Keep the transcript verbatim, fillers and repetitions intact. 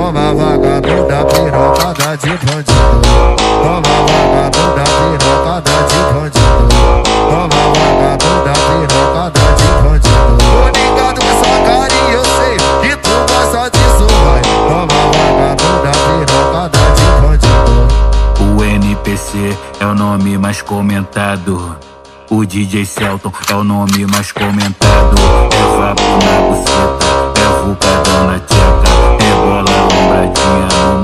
Toma vagabunda, pirocada de bandido. Toma vagabunda, pirocada de bandido. Toma vagabunda, pirocada de bandido. Tô ligado com essa carinha, eu sei que tu gosta disso, vai. Toma vagabunda, pirocada de bandido. O N P C é o nome mais comentado. O D J Celton é o nome mais comentado. É vapo na buceta, é vulcadão na tcheca, é bola lombradinha no